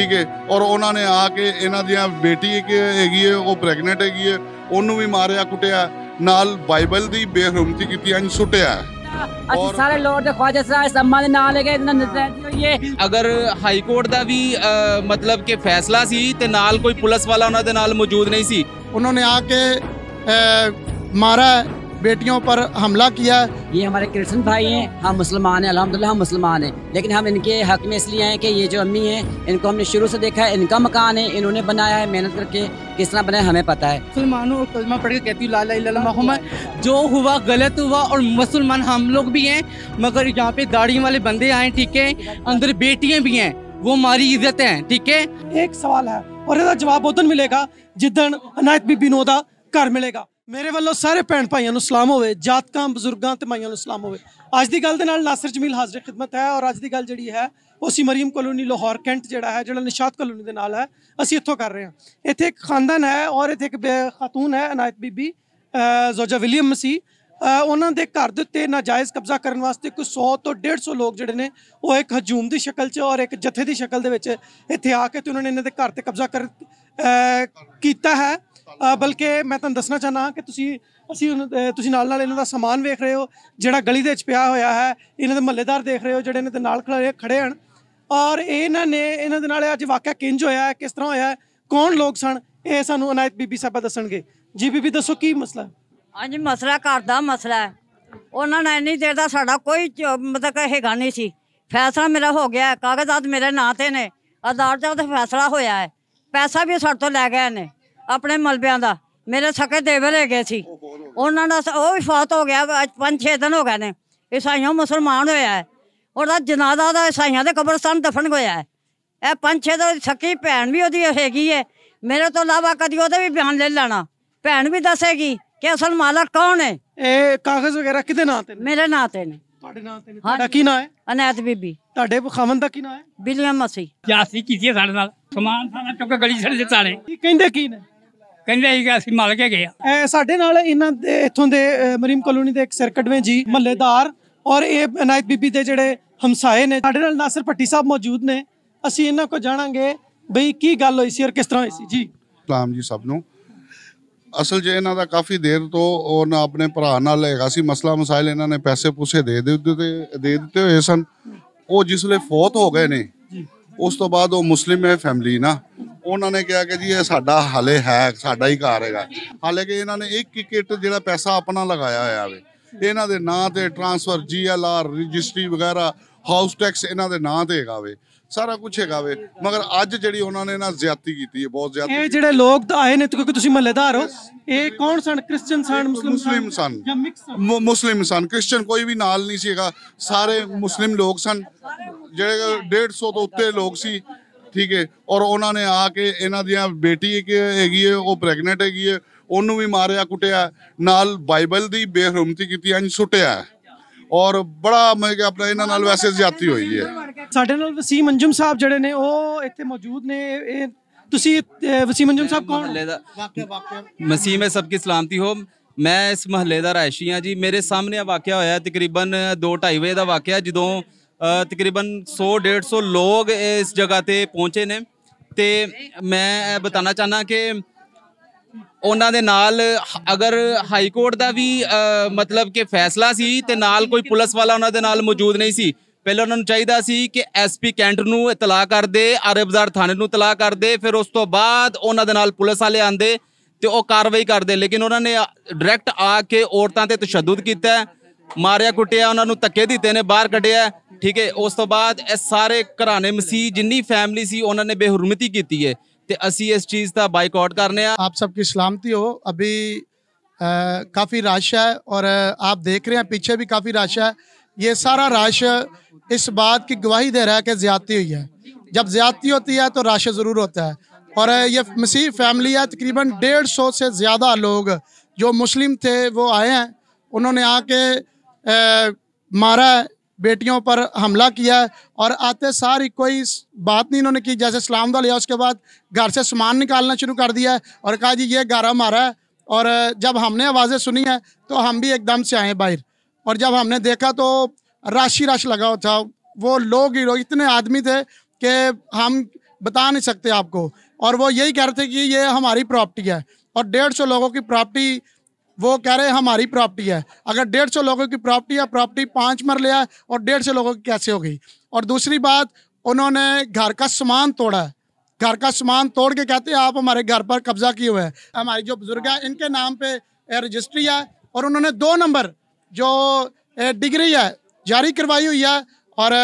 ठीक है। और उन्होंने आके इन्हां दियां बेटी हैगी है वो प्रैगनेंट हैगी है, ਉਹਨੂੰ भी मारिया कुटिया, नाल बाइबल दी बेहरमती कीती, अंज सुटिया। और सारे लोग दे ख्वाजा सराय सम्मा दे नाल लगे इतना नजदीक होई है। अगर हाई कोर्ट दा भी मतलब कि फैसला सी ते नाल कोई पुलिस वाला उन्हां दे नाल मौजूद नहीं सी। उन्होंने आके मारा, बेटियों पर हमला किया। ये हमारे क्रिश्चियन भाई हैं, हम मुसलमान हैं, अल्हम्दुलिल्लाह हम मुसलमान हैं, लेकिन हम इनके हक में इसलिए हैं कि ये जो अम्मी हैं इनको हमने शुरू से देखा है, इनका मकान है, इन्होंने बनाया है मेहनत करके, किस तरह बनाया हमें पता है। मुसलमानों और कलमा पढ़ के कहती हूँ ला इलाहा इल्लल्लाह मुहम्मद, जो हुआ गलत हुआ और मुसलमान हम लोग भी हैं, मगर यहाँ पे दाढ़ी वाले बंदे आए, ठीक है, अंदर बेटियां भी हैं, वो हमारी इज्जत है, ठीक है। एक सवाल है और इसका जवाब उदन मिलेगा जिदन अनायत बीबी नूं दा घर मिलेगा। मेरे वालों सारे भैन भाइयों नूं सलाम होवे, जातकां बजुर्गां ते माइयां नूं सलाम होवे। अज दी गल दे नाल नासिर जमील हाज़िर खिदमत है और अज दी गल जिहड़ी है उसी मरीम कॉलोनी लाहौर कैंट जिहड़ा है, जिहड़ा निशात कॉलोनी दे नाल है, असीं इत्थों कर रहे हैं। इत्थे एक खानदान है और इत्थे एक खातून है अनायत बीबी जोजा विलियम मसीह। उन्हां दे घर दे उत्ते नाजायज़ कब्जा करन वास्ते कोई 100 तो 150 लोग जिहड़े ने वो एक हजूम दी शक्ल च और एक जत्थे दी शक्ल दे विच इत्थे आके ते उन्होंने इन्हां दे घर ते कब्जा कीता है। बल्कि मैं तुहानूं दसना चाहना कि तुसीं नाल नाल इन्हां दा समान वेख रहे हो जिहड़ा गली दे विच पिया होया है, इन्हां दे महल्लेदार देख रहे हो जिहड़े इन्हां दे नाल खड़े हन। और इन्हां दे नाल अज वाक़या किंज होया है, किस तरह होया है, कौन लोग सन, ये सानूं अनायत बीबी साहबा दसणगे। जी बीबी दसो की मसला है? हाँ जी, मसला घर का मसला है। उन्होंने इन्नी देर का साडा कोई मतलब हैगा नहीं सी। फैसला मेरा हो गया है, कागजात मेरे नां ते ने, अदालत च फैसला होया है, पैसा भी साडे तो लै गए ने अपने मलबियां दा। मेरे सके देवर है गए सी, उन्होंने वो भी फौत हो गया, 5-6 दिन हो गए ने। ईसाइयों मुसलमान होया है, और जनाजा दा ईसाइयों के कब्रस्तान दफन होया है। यह 5-6 दिन सकी भैन भी ओदी हैगी है, मेरे तो इलावा कदी ओहदे भी बयान ले लेना, भैन भी दसेगी कि असल मालक कौन है। ਇਹ ਕਾਗਜ਼ ਵਗੈਰਾ ਕਿਹਦੇ ਨਾਂ ਤੇ ਨੇ? मेरे नां ते ने। ਤੁਹਾਡੇ ਨਾਂ ਤੇ ਨੇ? ਤੁਹਾਡਾ ਕੀ ਨਾਂ ਹੈ? अनायत बीबी ਤੁਹਾਡੇ ਖਾਵੰਦ ਦਾ ਕੀ ਨਾਂ ਹੈ? विलियम मसीह। ਜਾਸੀ ਕੀਤੀ ਹੈ ਸਾਡੇ ਨਾਲ, ਸਮਾਨ ਸਾਰਾ ਚੁੱਕ ਕੇ ਗਲੀ ਛੱਡ ਦਿੱਤਾ ਨੇ। ਕੀ ਕਹਿੰਦੇ ਕੀ ਨੇ? ਕਹਿੰਦੇ ਸੀ ਕਿ ਅਸੀਂ ਮਲ ਕੇ ਗਏ ਆ। ਸਾਡੇ ਨਾਲ ਇਹਨਾਂ ਦੇ ਇੱਥੋਂ ਦੇ ਮਰੀਮ ਕਲੋਨੀ ਦੇ ਇੱਕ ਸਿਰਕਟਵੇਂ ਜੀ ਮਹੱਲੇਦਾਰ ਔਰ ਇਹ ਅਨਾਇਤ ਬੀਬੀ ਦੇ ਜਿਹੜੇ ਹਮਸਾਏ ਨੇ। ਸਾਡੇ ਨਾਲ ਨਾਸਿਰ ਭੱਟੀ ਸਾਹਿਬ ਮੌਜੂਦ ਨੇ, ਅਸੀਂ ਇਹਨਾਂ ਕੋਲ ਜਾਣਾਂਗੇ ਬਈ ਕੀ ਗੱਲ ਹੋਈ ਸੀ ਔਰ ਕਿਸ ਤਰ੍ਹਾਂ ਹੋਈ ਸੀ। ਜੀ ਸਲਾਮ ਜੀ ਸਭ ਨੂੰ। ਅਸਲ 'ਚ ਇਹਨਾਂ ਦਾ ਕਾਫੀ ਦੇਰ ਤੋਂ ਉਹਨਾਂ ਆਪਣੇ ਭਰਾ ਨਾਲ ਹੈਗਾ ਸੀ ਮਸਲਾ ਮਸਾਇਲ, ਇਹਨਾਂ ਨੇ ਪੈਸੇ ਪੂਸੇ ਦੇ ਦਿੱਤੇ ਹੋਏ ਸਨ। ਉਹ ਜਿਸ ਵੇਲੇ ਫੌਤ ਹੋ ਗਏ ਨੇ ਉਸ ਤੋਂ ਬਾਅਦ ਉਹ ਮੁਸਲਿਮ ਹੈ ਫੈਮਿਲੀ ਨਾ, ਉਹਨਾਂ ਨੇ ਕਿਹਾ ਕਿ ਜੀ ਇਹ ਸਾਡਾ ਹਾਲੇ ਹੈ, ਸਾਡਾ ਹੀ ਘਰ ਹੈਗਾ। ਹਾਲੇ ਕਿ ਇਹਨਾਂ ਨੇ ਇੱਕ ਇੱਟ ਜਿਹੜਾ ਪੈਸਾ ਆਪਣਾ ਲਗਾਇਆ ਹੋਇਆ ਵੇ, ਇਹਨਾਂ ਦੇ ਨਾਂ ਤੇ ਟਰਾਂਸਫਰ, GLR ਰਜਿਸਟਰੀ ਵਗੈਰਾ, ਹਾਊਸ ਟੈਕਸ ਇਹਨਾਂ ਦੇ ਨਾਂ ਤੇ ਹੈਗਾ ਵੇ, ਸਾਰਾ ਕੁਝ ਹੈਗਾ ਵੇ। ਮਗਰ ਅੱਜ ਜਿਹੜੀ ਉਹਨਾਂ ਨੇ ਨਾ ਜ਼ਿਆਦਤੀ ਕੀਤੀ ਹੈ, ਬਹੁਤ ਜ਼ਿਆਦਾ। ਇਹ ਜਿਹੜੇ ਲੋਕ ਆਏ ਨੇ ਕਿਉਂਕਿ ਤੁਸੀਂ ਮਹੱਲੇਦਾਰ ਹੋ, ਇਹ ਕੌਣ ਸਨ? ਕ੍ਰਿਸਚੀਅਨ ਸਨ, ਮੁਸਲਿਮ ਸਨ, ਮੁਸਲਿਮ ਸਨ, ਕ੍ਰਿਸਚੀਅਨ ਕੋਈ ਵੀ ਨਾਲ ਨਹੀਂ ਸੀਗਾ, ਸਾਰੇ ਮੁਸਲਿਮ ਲੋਕ ਸਨ, ਜਿਹੜੇ 150 ਤੋਂ ਉੱਤੇ ਲੋਕ ਸੀ, ਠੀਕ ਹੈ। ਔਰ ਉਹਨਾਂ ਨੇ ਆ ਕੇ ਇਹਨਾਂ ਦੀਆਂ ਬੇਟੀ ਹੈਗੀ ਹੈ ਉਹ ਪ੍ਰੈਗਨੈਂਟ ਹੈਗੀ ਹੈ, ਉਹਨੂੰ ਵੀ ਮਾਰਿਆ ਕੁੱਟਿਆ, ਨਾਲ ਬਾਈਬਲ ਦੀ ਬੇਹਰਮਤੀ ਕੀਤੀ, ਅੰਜ ਸੁੱਟਿਆ। ਔਰ ਬੜਾ ਮੈਂ ਕਿ ਆਪਣਾ ਇਹਨਾਂ ਨਾਲ ਵੈਸੇ ਜ਼ਿਆਦਤੀ ਹੋਈ ਹੈ। ਸਾਡੇ ਨਾਲ ਵਸੀਮ ਅੰਜੁਮ ਸਾਹਿਬ ਜਿਹੜੇ ਨੇ ਉਹ ਇੱਥੇ ਮੌਜੂਦ ਨੇ। ਇਹ ਤੁਸੀਂ ਵਸੀਮ ਅੰਜੁਮ ਸਾਹਿਬ ਕੌਣ? मसीह में सबकी सलामती हो। मैं इस महल्ले का रहायशी हाँ जी। मेरे सामने आ वाक़या होया तकरीबन 2-2:30 बजे का वाक़या, जो तकरीबन 100-150 लोग इस जगह ते पहुँचे ने। ते मैं बताना चाहना कि ਉਹਨਾਂ ਦੇ ਨਾਲ अगर हाई कोर्ट का भी मतलब कि फैसला सी ते नाल कोई पुलिस वाला ਉਹਨਾਂ ਦੇ ਨਾਲ मौजूद नहीं सी। ਪਹਿਲੇ ਉਹਨਾਂ ਨੂੰ ਚਾਹੀਦਾ ਸੀ ਕਿ SP ਕੈਂਟ ਨੂੰ ਇਤਲਾਹ ਕਰ ਦੇ, ਆਰੇ ਬਾਜ਼ਾਰ ਥਾਣੇ ਨੂੰ ਇਤਲਾਹ ਕਰ ਦੇ, ਫਿਰ ਉਸ ਤੋਂ ਬਾਅਦ ਉਹਨਾਂ ਦੇ ਨਾਲ ਪੁਲਿਸ ਵਾਲੇ ਆਂਦੇ ਤੇ ਉਹ ਕਾਰਵਾਈ ਕਰਦੇ। ਲੇਕਿਨ ਉਹਨਾਂ ਨੇ ਡਾਇਰੈਕਟ ਆ ਕੇ ਔਰਤਾਂ ਤੇ ਤਸ਼ੱਦਦ ਕੀਤਾ, ਮਾਰਿਆ ਕੁੱਟਿਆ, ਉਹਨਾਂ ਨੂੰ ਧੱਕੇ ਦਿੱਤੇ ਨੇ, ਬਾਹਰ ਕੱਢਿਆ, ਠੀਕ ਹੈ। ਉਸ ਤੋਂ ਬਾਅਦ ਇਹ ਸਾਰੇ ਘਰਾਣੇ ਮਸੀਹ ਜਿੰਨੀ ਫੈਮਿਲੀ ਸੀ ਉਹਨਾਂ ਨੇ बेहुरमती ਕੀਤੀ ਹੈ ਤੇ ਅਸੀਂ ਇਸ ਚੀਜ਼ ਦਾ ਬਾਈਕਾਟ ਕਰਨੇ ਆ। आप सबकी सलामती हो। अभी काफ़ी रश है और आप देख रहे हैं पीछे भी काफ़ी रश है। ये सारा रश इस बात की गवाही दे रहा है कि ज़्यादती हुई है। जब ज़्यादती होती है तो रश ज़रूर होता है। और ये मसीह फैमिली है, तकरीबन 150 से ज़्यादा लोग जो मुस्लिम थे वो आए हैं, उन्होंने आके मारा है, बेटियों पर हमला किया है। और आते सारी कोई बात नहीं इन्होंने की, जैसे सलाम दा लिया उसके बाद घर से सामान निकालना शुरू कर दिया है और कहा जी ये घर हमारा है। और जब हमने आवाज़ें सुनी है तो हम भी एकदम से आए बाहर, और जब हमने देखा तो रश ही रश लगा था। वो लोग ही लोग, इतने आदमी थे कि हम बता नहीं सकते आपको। और वो यही कह रहे थे कि ये हमारी प्रॉपर्टी है, और 150 लोगों की प्रॉपर्टी वो कह रहे हैं हमारी प्रॉपर्टी है। अगर 150 लोगों की प्रॉपर्टी है, प्रॉपर्टी 5 मरले है और 150 लोगों की कैसे हो गई? और दूसरी बात, उन्होंने घर का सामान तोड़ा है, घर का सामान तोड़ के कहते हैं आप हमारे घर पर कब्जा किए हुए हैं। हमारी जो बुजुर्ग है इनके नाम पे रजिस्ट्री है, और उन्होंने 2 नंबर जो डिग्री है जारी करवाई हुई है। और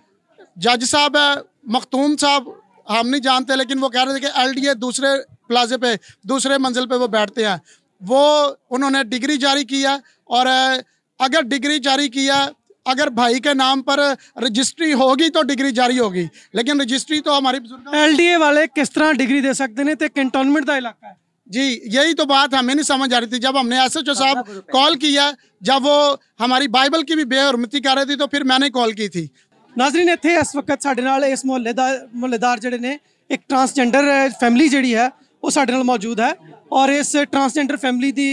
जज साहब है मखतूम साहब, हम नहीं जानते, लेकिन वो कह रहे थे कि LDA दूसरे प्लाजे पे, दूसरे मंजिल पे वो बैठते हैं, वो उन्होंने डिग्री जारी की है। और अगर डिग्री जारी किया, अगर भाई के नाम पर रजिस्ट्री होगी तो डिग्री जारी होगी, लेकिन रजिस्ट्री तो हमारी LDA वाले किस तरह डिग्री दे सकते हैं? तो कैंटोनमेंट का इलाका है जी, यही तो बात हमें नहीं समझ आ रही थी। जब हमने SHO साहब कॉल किया, जब वो हमारी बाइबल की भी बेहरमती कर रही थी, तो फिर मैंने कॉल की थी। नाज़रीन, इत्थे इस वक्त साडे नाल इस मुहल्लेदार जिहड़े ने एक ट्रांसजेंडर फैमिली जिहड़ी है वो साडे नाल मौजूद है, और इस ट्रांसजेंडर फैमिली दी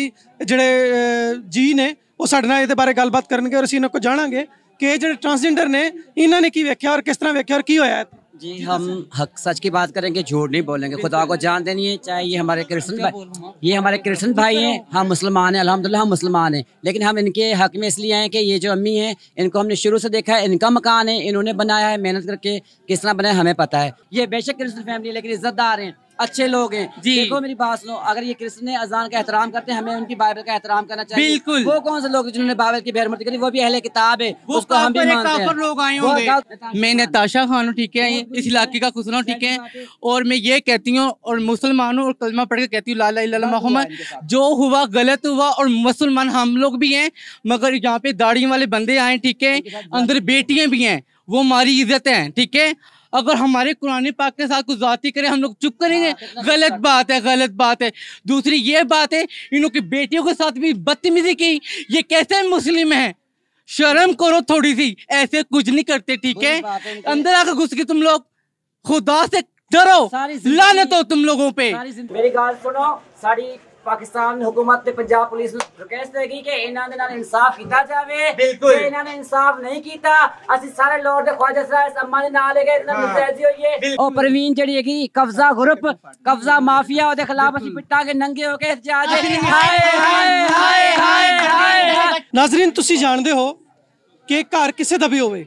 जिहड़े जी ने वो साडे नाल इहदे बारे गलबात करनगे, और असीं इन्हां कोल जाणांगे कि जिहड़े ट्रांसजेंडर ने इन्हां ने की वेख्या और किस तरह वेख्या और की होया है। जी, हम हक सच की बात करेंगे, झूठ नहीं बोलेंगे, खुदा को जान देनी है। चाहे ये हमारे क्रिश्चियन भाई हैं, हम मुसलमान हैं, अल्हम्दुलिल्लाह हम मुसलमान हैं, लेकिन हम इनके हक में इसलिए हैं कि ये जो अम्मी हैं इनको हमने शुरू से देखा है, इनका मकान है, इन्होंने बनाया है मेहनत करके, किस तरह बनाया हमें पता है। ये बेशक क्रिश्चियन फैमिली है, लेकिन इज्जतदार हैं, अच्छे लोग हैं। देखो मेरी बात सुनो, अगर ये क्रिश्चियन अजान का एहतराम करते हैं, हमें उनकी बाइबल का एहतराम करना चाहिए। बिल्कुल। वो कौन से लोग जिन्होंने बाइबल की बेहरमती करी? वो भी अहले किताब है, उसको हम भी मानते हैं। लोग आए होंगे। मैं नताशा खान हूँ, ठीक है, इस इलाके का खुसरा हूँ, ठीक है, और मैं ये कहती हूँ और मुसलमान हूँ और कलमा पढ़ के कहती हूँ ला इलाहा इल्लल्लाह मुहम्मद। जो हुआ गलत हुआ, और मुसलमान हम लोग भी हैं, मगर यहाँ पे दाढ़ी वाले बंदे आए, ठीक है, अंदर बेटियां भी हैं, वो हमारी इज्जत है, ठीक है। अगर हमारे कुरान पाक के साथ कुछ जाती करें, हम लोग चुप करेंगे? गलत बात है, गलत बात है। दूसरी ये बात है, इन लोग की बेटियों के साथ भी बदतमीजी की, ये कैसे मुस्लिम है? शर्म करो थोड़ी सी, ऐसे कुछ नहीं करते, ठीक है। अंदर आकर घुस के तुम लोग खुदा से डरो, लानत हो तुम लोगों पे। मेरी गाल सुनो, साड़ी पाकिस्तान हुकूमत ने पंजाब पुलिस रिक्वेस्ट हैगी कि इन्हां दे नाल इंसाफ कीता जावे। बिल्कुल, इन्हां ने इंसाफ नहीं कीता, असि सारे लोग दे ख्वाजा सराय अम्मा दे नाल लेके इतना मुस्तैदी होइए। ओ परवीन जेड़ी हैगी कब्जा ग्रुप, कब्जा माफिया, ओदे खिलाफ असि पिटांगे नंगे होके एहतजाज। हाय हाय हाय हाय हाय। नाज़रीन, तुसी जानदे हो कि घर किसे दा भी होवे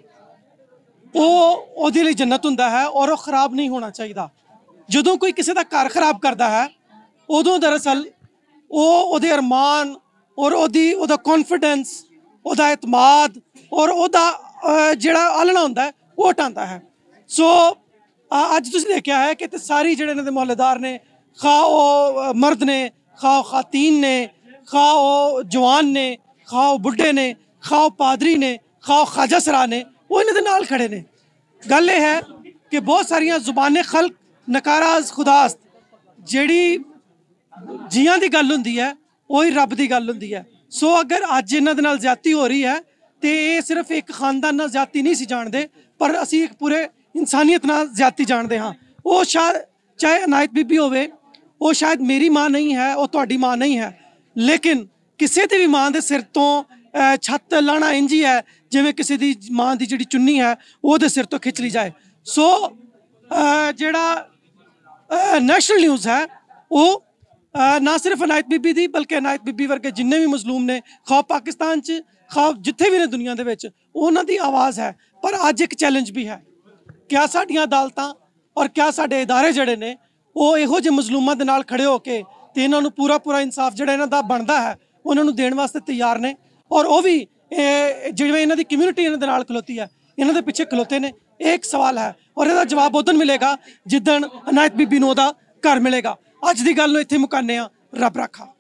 ओदे लिए जन्नत हुंदा है, और वो खराब नहीं होना चाहिए। जदों कोई किसी का घर खराब करता है, उदों दरअसल ओदे अरमान और ओदा कॉन्फिडेंस, ओदा एतमाद और ओदा जिहड़ा आलना हुंदा है वो हटांदा है। सो अज तुसीं देखिया है कि सारी जिहड़े इन्हां दे मुहल्लेदार ने, खा ओ मर्द ने, खा खातीन ने, खा ओ जवान ने, खा ओ बुढ़े ने, खा ओ पादरी ने, खा ओ ख्वाजा सरा ने, वो इन्हां दे नाल खड़े ने। गल ये है कि बहुत सारियां जुबाने खल्क नकाराज खुदास्त जिहड़ी जियां दी गल हुंदी है, वही रब दी गल हुंदी है। सो अगर अज इन्हां दे नाल ज्यादती हो रही है, तो ये सिर्फ एक खानदान नाल ज्यादती नहीं सी जानते, पर असी एक पूरे इंसानियत नाल ज्यादती जानते हाँ। वो शायद चाहे अनायत बीबी होवे, वो शायद मेरी माँ नहीं है, वो तुहाडी माँ नहीं है, लेकिन किसी दी भी माँ दे सिर तो छत लाना इंज ही है जिवें किसी दी माँ दी जिहड़ी चुन्नी है वो दे सिर तो खिंच ली जाए। सो जिहड़ा नेशनल न्यूज़ है वो ना सिर्फ अनायत बीबी दी, बल्कि अनायत बीबी वर्गे जिन्ने भी मजलूम ने, खा पाकिस्तान च, खा जिथे भी ने दुनिया दे विच, उन्हां दी आवाज़ है। पर अज एक चैलेंज भी है, क्या साडियां अदालतां और क्या साडे इदारे जिहड़े ने वो इहो जिहे मजलूमां दे नाल खड़े होके ते इन्हां नूं पूरा पूरा इंसाफ जिहड़ा इन्हां दा बनदा है उन्हां नूं देण वास्ते तैयार ने, और वो भी जिवें इन्हां दी कम्यूनिटी इन्हां दे नाल खलोती है, इन्हां दे पिछे खलोते ने। एक सवाल है और इसदा जवाब उदन मिलेगा जिद्दन अनायत बीबी नूं ओहदा घर मिलेगा। अज दी गल नूं इत्थे मुकाने आ। रब राखा।